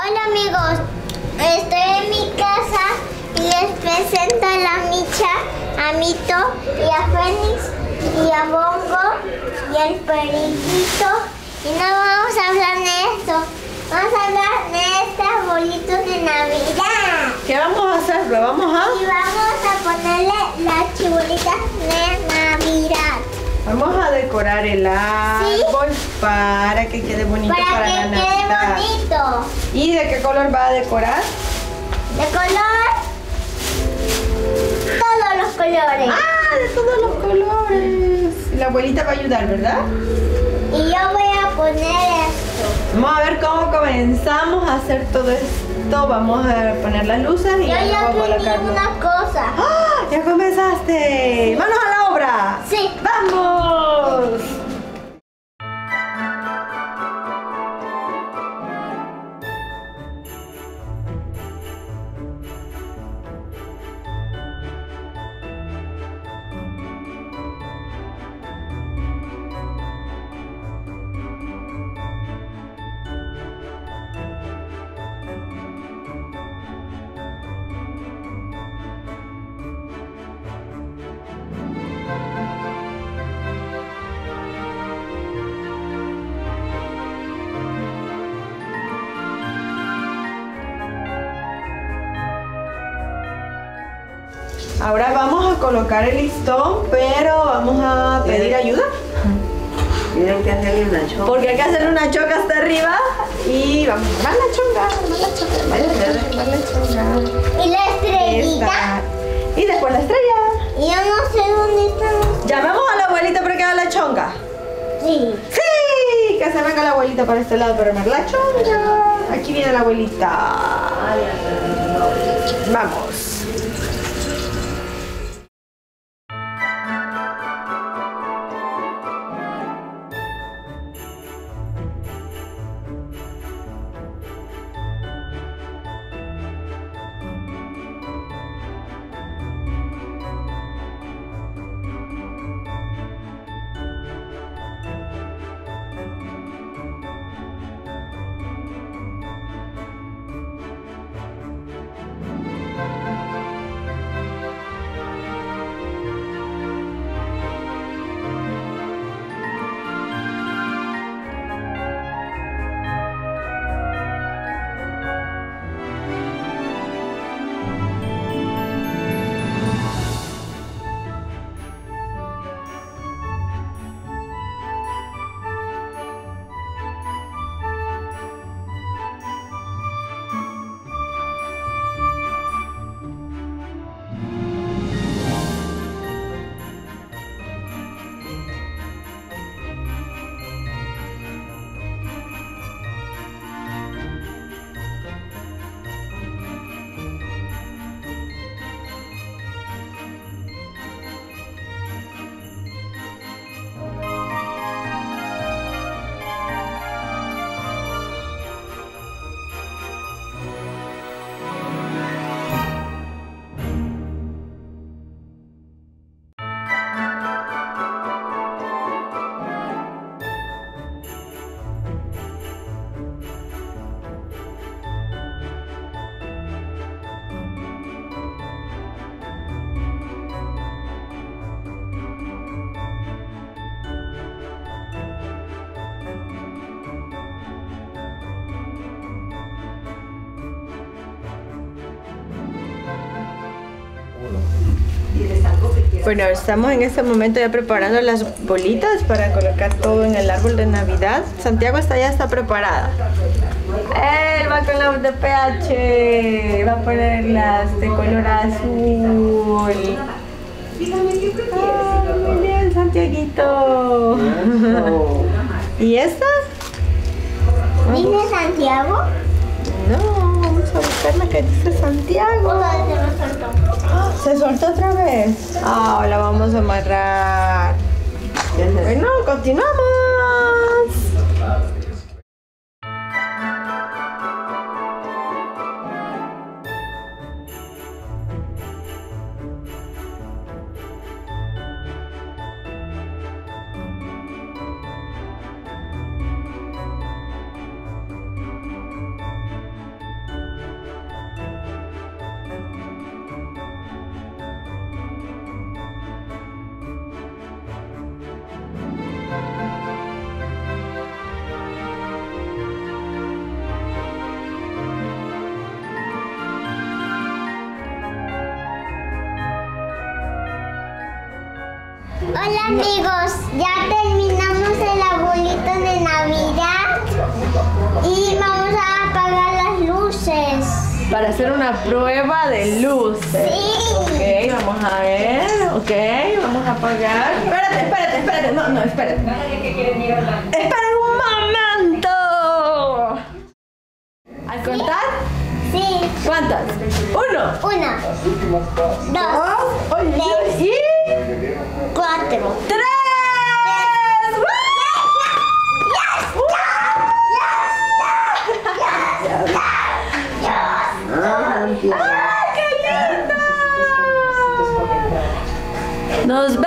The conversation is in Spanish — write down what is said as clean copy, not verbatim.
Hola amigos, estoy en mi casa y les presento a la Micha, a Mito y a Fénix y a Bongo y al Periquito. Y no vamos a hablar de esto, vamos a hablar de este arbolito de Navidad. ¿Qué vamos a hacer? ¿Lo vamos a? Y vamos a ponerle las chibolitas de Navidad. Vamos a decorar el árbol para que quede bonito para la Navidad. Para que quede bonito. ¿Y de qué color va a decorar? De color, todos los colores. ¡Ah! De todos los colores. La abuelita va a ayudar, ¿verdad? Y yo voy a poner esto. Vamos a ver cómo comenzamos a hacer todo esto. Vamos a poner las luces y Yo ya vamos a aprendí colocarlo. una cosa. ¡Ah! ¡Ya comenzaste! ¡Manos a la obra! Sí. ¡Vamos! Ahora vamos a colocar el listón, pero vamos a pedir ayuda. Tienen que hacerle una choca. Porque hay que hacerle una choca hasta arriba y vamos a armar la choca, Y la estrellita. Esta. Y después la estrella. Y yo no sé dónde están. Llamamos a la abuelita para que haga la chonga. Sí. ¡Sí! Que se venga la abuelita para este lado para armar la chonga. Aquí viene la abuelita. Vamos. Bueno, estamos en este momento ya preparando las bolitas para colocar todo en el árbol de Navidad. Santiago ya está preparada. Él va con las de PH. Va a poner las de color azul. Ah, muy bien, Santiaguito. ¿Y esta? ¿Dice Santiago? No, vamos a buscar la que dice Santiago. ¿O se me soltó? ¿Se soltó otra vez? Ah, la vamos a amarrar. Bueno, continuamos. Hola amigos, ya terminamos el arbolito de Navidad y vamos a apagar las luces. Para hacer una prueba de luces. Sí. Ok, vamos a ver. Ok, vamos a apagar. Espérate. No, espérate. ¡Espera un momento! ¿Al contar? Sí. ¿Cuántas? 1, 1, 2, 3 y 4. 3. ¡Qué lindo! Nos vemos.